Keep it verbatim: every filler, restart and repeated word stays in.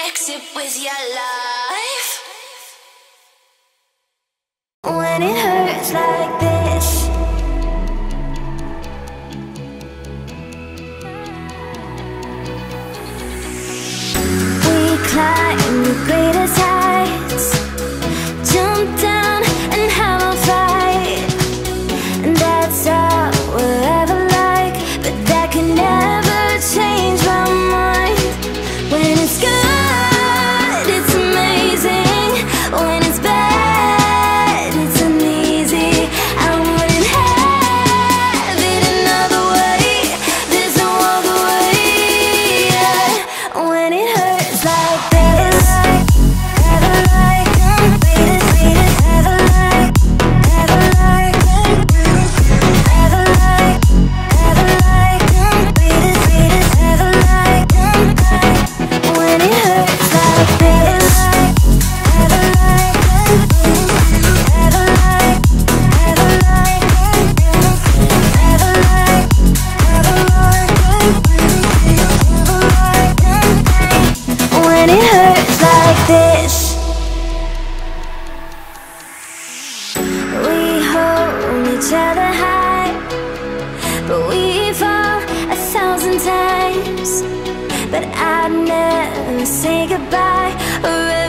mix it with your life. When it hurts like this, we climb the greatest heights, jump down and have a fight. And that's all we'll ever like, but that can never change my mind. When it's good, it's amazing. When it's bad, it's uneasy. I wouldn't have it another way. There's no other way. Yeah. When it hurts like this, ever like, ever like, ever like, ever like, ever like, ever like, when it hurts like this, ever like, ever like, ever like, ever like, ever like, when it hurts like this. We hold each other high, but we fall a thousand times. But I'd never say goodbye or ever